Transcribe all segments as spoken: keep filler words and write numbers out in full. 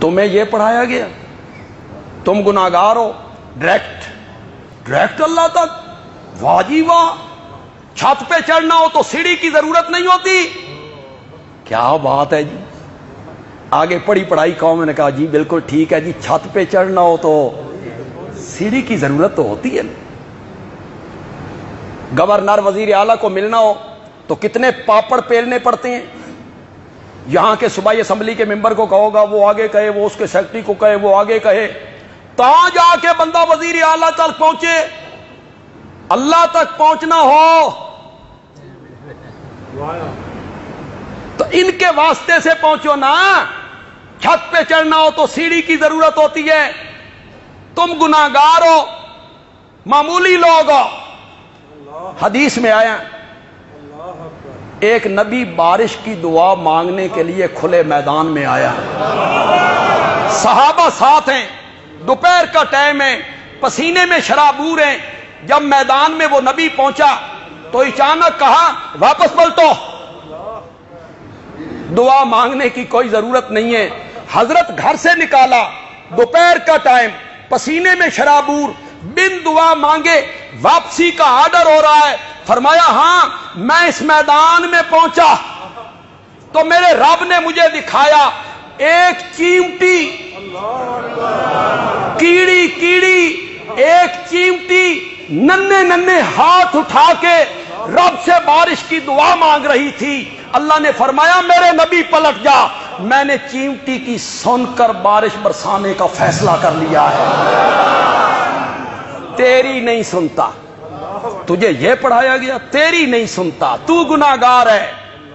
تمہیں یہ پڑھایا گیا؟ تم گناہگار ہو، ڈائریکٹ ڈائریکٹ اللہ تک، واہ جی واہ، چھت پہ چڑھنا ہو تو سیڑھی کی ضرورت نہیں ہوتی، کیا بات ہے جی۔ آگے پڑھی پڑھائی قوم نے کہا جی بالکل ٹھیک ہے جی، چھت پہ چڑھنا ہو تو سیڑھی کی ضرورت تو ہوتی ہے۔ گورنر وزیر اعلیٰ کو ملنا ہو تو کتنے پاپڑ پیلنے پڑتے ہیں۔ یہاں کے صوبائی اسمبلی کے ممبر کو کہو گا، وہ آگے کہے، وہ اس کے سیکرٹری کو کہے، وہ آگے کہے، تاں جا کے بندہ وزیر اعلیٰ تک پہنچے۔ اللہ تک پہنچنا ہو تو ان کے واسطے سے پہنچو نا۔ چھت پہ چڑھنا ہو تو سیڑھی کی ضرورت ہوتی ہے۔ تم گناہگار ہو، معمولی لوگ ہو۔ حدیث میں آیا ایک نبی بارش کی دعا مانگنے کے لیے کھلے میدان میں آیا، صحابہ ساتھ ہیں، دوپہر کا ٹائم ہے، پسینے میں شرابور ہیں۔ جب میدان میں وہ نبی پہنچا تو اچانک کہا واپس پلٹو، دعا مانگنے کی کوئی ضرورت نہیں ہے۔ حضرت گھر سے نکالا، دوپہر کا ٹائم، پسینے میں شرابور، بن دعا مانگے واپسی کا آرڈر ہو رہا ہے۔ فرمایا ہاں میں اس میدان میں پہنچا تو میرے رب نے مجھے دکھایا ایک چیمٹی، کیڑی کیڑی ایک چیمٹی ننھے ننھے ہاتھ اٹھا کے رب سے بارش کی دعا مانگ رہی تھی۔ اللہ نے فرمایا میرے نبی پلٹ جا، میں نے چیمٹی کی سن کر بارش برسانے کا فیصلہ کر لیا ہے، تیری نہیں سنتا۔ تجھے یہ پڑھایا گیا؟ تیری نہیں سنتا، تو گناہگار ہے،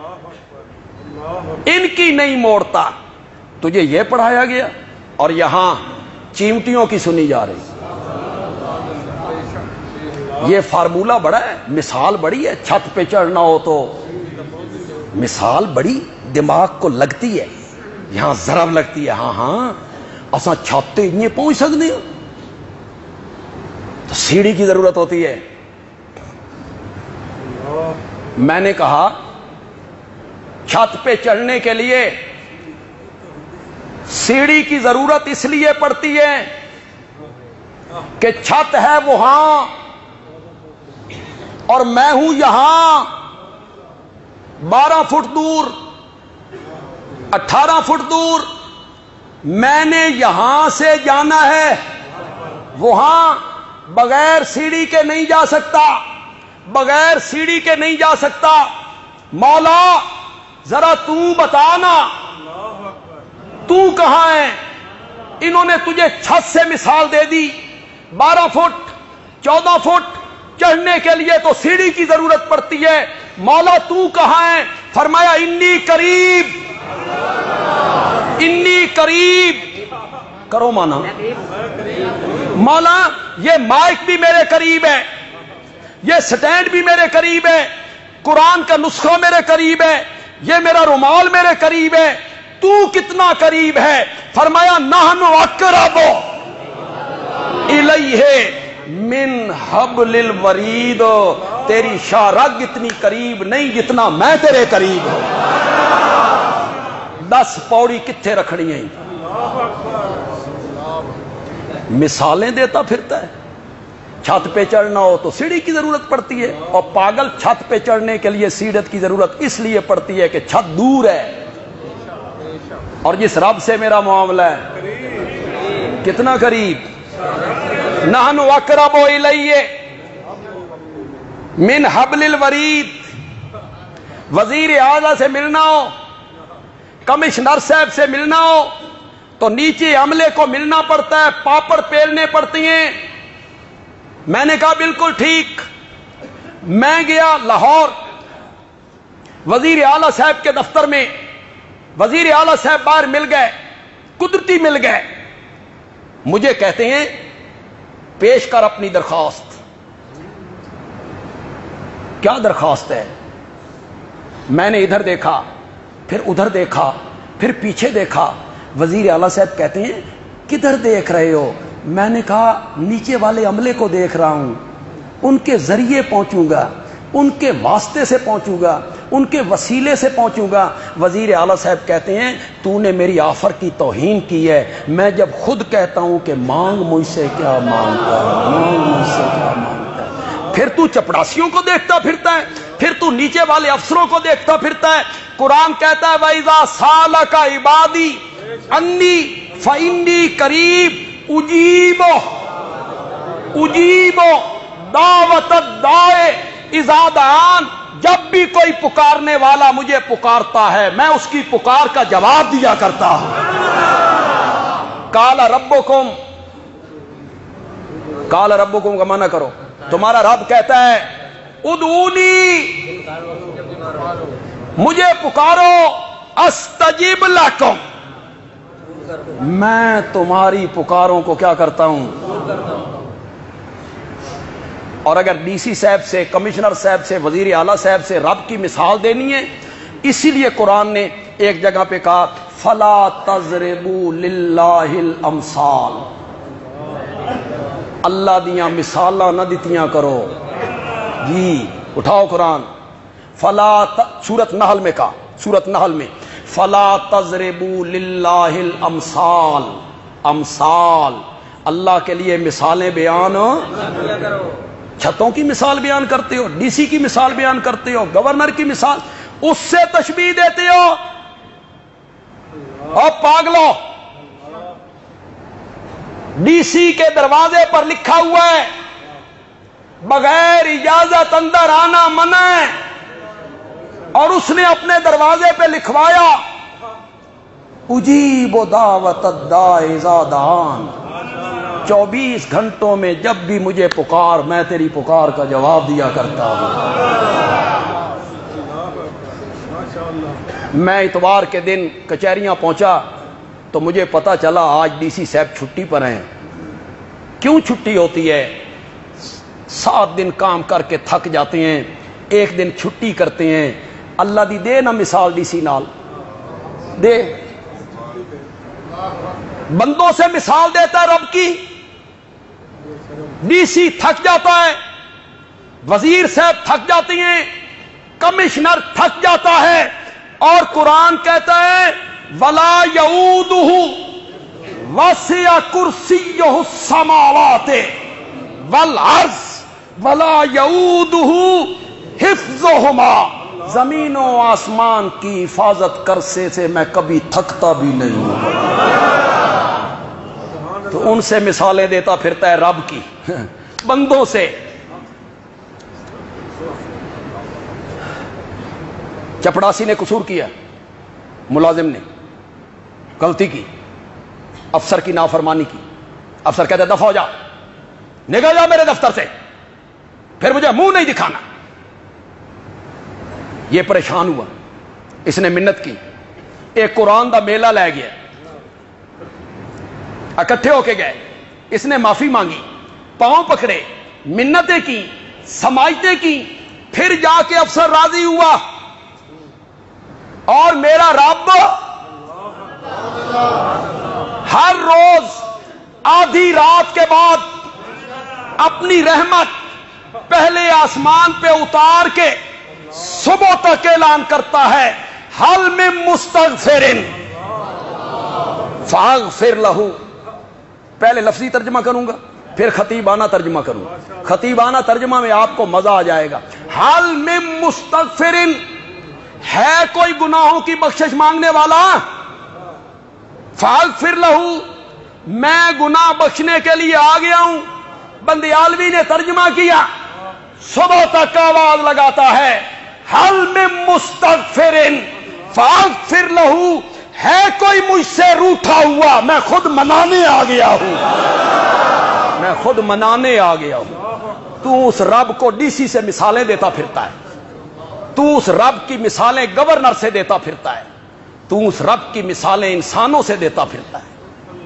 ان کی نہیں موڑتا، تجھے یہ پڑھایا گیا؟ اور یہاں چیمٹیوں کی سنی جا رہی۔ یہ فارمولہ بڑا ہے، مثال بڑی ہے۔ چھت پہ چڑھنا ہو تو مثال بڑی دماغ کو لگتی ہے، یہاں ضرب لگتی ہے۔ ہاں ہاں اساں چھت تے انہیں پہنچ سکتے ہیں تو سیڑھی کی ضرورت ہوتی ہے۔ میں نے کہا چھت پہ چڑھنے کے لیے سیڑھی کی ضرورت اس لیے پڑتی ہے کہ چھت ہے وہاں اور میں ہوں یہاں، بارہ فٹ دور، اٹھارہ فٹ دور، میں نے یہاں سے جانا ہے، وہاں بغیر سیڑھی کے نہیں جا سکتا، بغیر سیڑھی کے نہیں جا سکتا۔ مولا ذرا تو بتانا تو کہاں ہے؟ انہوں نے تجھے چھت سے مثال دے دی، بارہ فٹ چودہ فٹ چڑھنے کے لیے تو سیڑھی کی ضرورت پڑتی ہے۔ مولا تو کہاں ہے؟ فرمایا انی قریب، انی قریب، کرو مانا مولا یہ مائک بھی میرے قریب ہے، یہ سٹینڈ بھی میرے قریب ہے، قرآن کا نسخہ میرے قریب ہے، یہ میرا رومال میرے قریب ہے، تو کتنا قریب ہے؟ فرمایا نحن اقرب الیہ من حبل الورید، تیری شاہ رگ اتنی قریب نہیں جتنا میں تیرے قریب ہوں۔ دس پوڑی کتھے رکھنی ہیں؟ مثالیں دیتا پھرتا ہے۔ چھت پہ چڑھنا ہو تو سیڑھی کی ضرورت پڑتی ہے، اور پاگل چھت پہ چڑھنے کے لیے سیڑھت کی ضرورت اس لیے پڑتی ہے کہ چھت دور ہے، اور جس رب سے میرا معاملہ ہے کتنا قریب۔ نحن اقرب الیہ من حبل الورید، وزیر اعلیٰ سے ملنا ہو، کمشنر صاحب سے ملنا ہو تو نیچے عملے کو ملنا پڑتا ہے، پاپڑ پیلنے پڑتی ہیں۔ میں نے کہا بالکل ٹھیک۔ میں گیا لاہور وزیر اعلیٰ صاحب کے دفتر میں، وزیر اعلیٰ صاحب باہر مل گئے، قدرتی مل گئے، مجھے کہتے ہیں پیش کر اپنی درخواست۔ کیا درخواست ہے؟ میں نے ادھر دیکھا، پھر ادھر دیکھا، پھر پیچھے دیکھا۔ وزیر اعلیٰ صاحب کہتے ہیں کدھر دیکھ رہے ہو؟ میں نے کہا نیچے والے عملے کو دیکھ رہا ہوں، ان کے ذریعے پہنچوں گا، ان کے واسطے سے پہنچوں گا۔ ان کے وسیلے سے پہنچوں گا۔ وزیر اعلیٰ صاحب کہتے ہیں تو نے میری آفر کی توہین کی ہے، میں جب خود کہتا ہوں کہ مانگ مجھ سے کیا مانگتا ہے، مانگ مجھ سے کیا مانگتا ہے، پھر تو چپڑاسیوں کو دیکھتا پھرتا ہے، پھر تو نیچے والے افسروں کو دیکھتا پھرتا ہے۔ قرآن کہتا ہے وَإِذَا سَأَلَكَ عِبَادِي عَنِّي فَإِنِّي قَرِيبٌ اُجِیبُ اُجِیبُ دعوت الداعِ اذا دعان، جب بھی کوئی پکارنے والا مجھے پکارتا ہے میں اس کی پکار کا جواب دیا کرتا ہوں۔ قال ربکم، قال ربکم کا معنی کرو، تمہارا رب کہتا ہے ادعونی، مجھے پکارو، استجب لکم، میں تمہاری پکاروں کو کیا کرتا ہوں۔ اور اگر ڈی سی صاحب سے، کمشنر صاحب سے، وزیر اعلیٰ صاحب سے رب کی مثال دینی ہے، اسی لیے قرآن نے ایک جگہ پہ کہا فلا تضربوا للہ الامثال، اللہ دیاں مثالاں نہ دتیاں کرو جی۔ اٹھاؤ قرآن، فلا سورت نحل میں کہا، سورت نحل میں فلا تضربوا للہ الامثال، امثال اللہ کے لیے مثالیں بیان، چھتوں کی مثال بیان کرتے ہو، ڈی سی کی مثال بیان کرتے ہو، گورنر کی مثال، اس سے تشبیہ دیتے ہو، اور پاگلو ڈی سی کے دروازے پر لکھا ہوا ہے بغیر اجازت اندر آنا منع ہے، اور اس نے اپنے دروازے پہ لکھوایا اجیب دعوت الداع اذا دعان، چوبیس گھنٹوں میں جب بھی مجھے پکار میں تیری پکار کا جواب دیا کرتا ہوں۔ میں اتوار کے دن کچہریاں پہنچا تو مجھے پتا چلا آج ڈی سی صاحب چھٹی پر ہیں۔ کیوں چھٹی ہوتی ہے؟ سات دن کام کر کے تھک جاتے ہیں، ایک دن چھٹی کرتے ہیں۔ اللہ دی دے نا مثال ڈی سی نال دے، بندوں سے مثال دیتا ہے رب کی۔ ڈی سی تھک جاتا ہے، وزیر صاحب تھک جاتے ہیں، کمشنر تھک جاتا ہے، اور قرآن کہتا ہے وَلَا يَئُودُهُ وَسِعَ كُرْسِيُّهُ السَّمَاوَاتِ وَالْأَرْضِ وَلَا يَئُودُهُ حِفْظُهُمَا، زمین و آسمان کی حفاظت کرنے سے میں کبھی تھکتا بھی نہیں ہوں۔ تو ان سے مثالیں دیتا پھرتا ہے رب کی، بندوں سے۔ چپڑاسی نے قصور کیا، ملازم نے غلطی کی، افسر کی نافرمانی کی، افسر کہتا ہے دفع ہو جا، نکل جا میرے دفتر سے، پھر مجھے منہ نہیں دکھانا۔ یہ پریشان ہوا، اس نے منت کی، ایک قرآن دا میلہ لے گیا، اکٹھے ہو کے گئے، اس نے معافی مانگی، پاؤں پکڑے، منتیں کی، سماجتیں کی، پھر جا کے افسر راضی ہوا، اور میرا رب ہر روز آدھی رات کے بعد اپنی رحمت پہلے آسمان پہ اتار کے صبح تک اعلان کرتا ہے حل من مستغفر فاغفر لہو۔ پہلے لفظی ترجمہ کروں گا، پھر خطیبانہ ترجمہ کروں گا۔ خطیبانہ ترجمہ میں آپ کو مزہ آ جائے گا۔ حل من مستغفر، ہے کوئی گناہوں کی بخشش مانگنے والا؟ فاغفر لہو، میں گناہ بخشنے کے لیے آ گیا ہوں۔ بندیالوی نے ترجمہ کیا، صبح تک آواز لگاتا ہے حل من مستغفر فاغفر لہو، ہے کوئی مجھ سے روٹھا ہوا، میں خود منانے آ گیا ہوں، میں خود منانے آ گیا ہوں۔ تو اس رب کو ڈی سی سے مثالیں دیتا پھرتا ہے، تو اس رب کی مثالیں گورنر سے دیتا پھرتا ہے، تو اس رب کی مثالیں انسانوں سے دیتا پھرتا ہے۔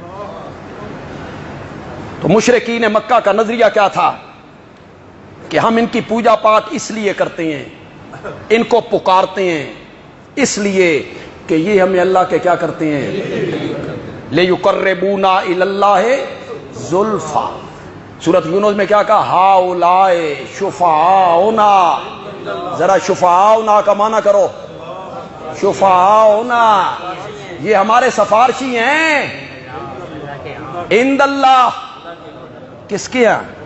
تو مشرکین مکہ کا نظریہ کیا تھا کہ ہم ان کی پوجا پاٹ اس لیے کرتے ہیں، ان کو پکارتے ہیں اس لیے کہ یہ ہمیں اللہ کے کیا کرتے ہیں، لِيُقَرِّبُونَا إِلَى اللَّهِ زُلْفَىٰ۔ سورۃ یونس میں کیا کہا، ہَؤُلَاءِ شُفَعَاؤُنَا ذرا شفاعونا کا معنی کرو، شفاعونا، یہ ہمارے سفارشی ہیں عند اللہ، کس کے ہیں؟